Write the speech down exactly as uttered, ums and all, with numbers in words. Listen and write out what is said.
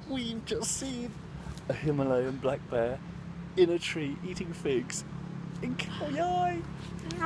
We've just seen a Himalayan black bear in a tree eating figs in Khao Yai.